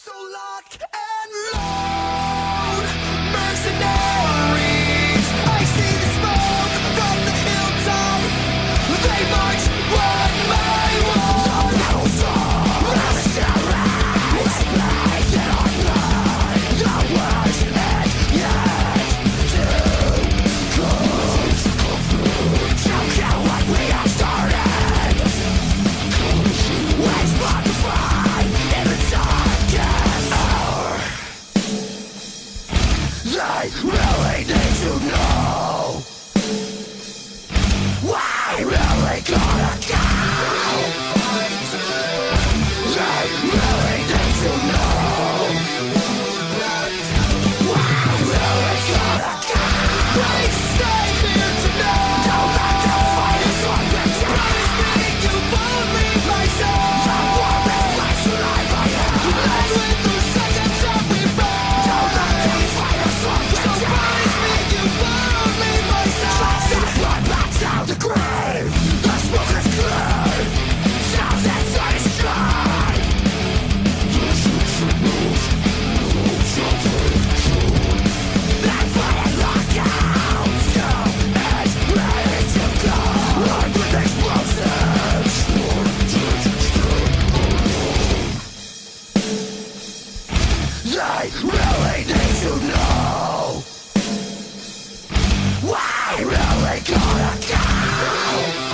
So lock and load, mercenaries. I see the smoke from the hilltop. They march one by one. The battle's on, mercenaries. Blaze in our blood. The worst is yet to close. Choke out what we have started. Waste blood to find in the darkest hour. They really need to know why really gonna go. They really need to know why really gonna go. Please stay here tonight. Don't let them fight us on the time. Promise me you won't leave my side. The warmest place alive I am. Live with the seconds that we find. Don't let them fight us on the time. So promise me you won't leave my side. Trust that blood back down the grave. The smoke is clear. Sounds inside is dry. This is the news. That fire lockout still is ready to go. Armed with explosives. They really need to know why really gonna go.